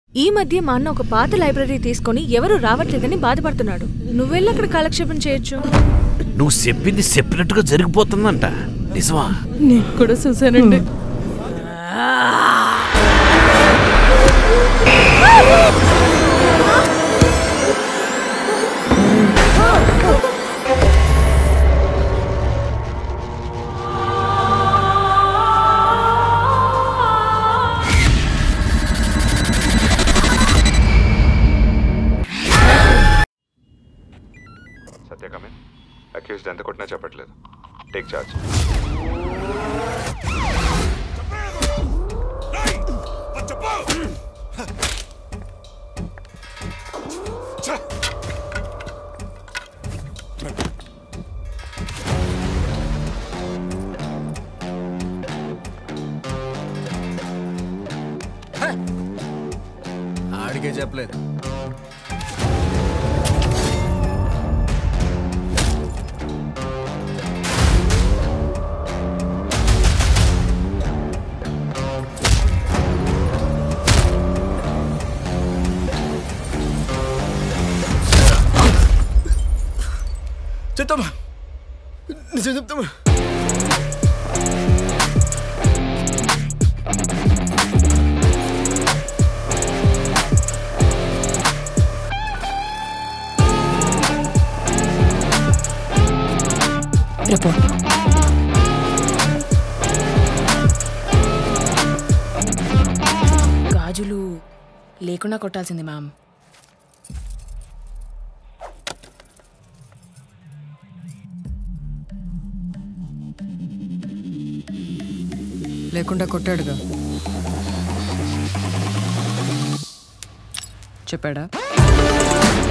ఈ మధ్య మా అన్న ఒక పాత లైబ్రరీ తీసుకొని ఎవరు రావట్లేదని బాధపడుతున్నాడు. నువ్వెళ్ళి అక్కడ కాలక్షేపం చేయొచ్చు. నువ్వు చెప్పింది చెప్పినట్టుగా జరిగిపోతుందంట. నిజమా? నేను కూడా చూసానండి. అక్యూజ్డ్ ఎంత కొట్టినా చెప్పట్లేదు. Take charge. ఆడికే చెప్పలేదు. చెప్తామా, నిజం చెప్తామా. గాజులు లేకుండా కొట్టాల్సింది మ్యామ్. లేకుండా కొట్టాడుగా, చెప్పాడా?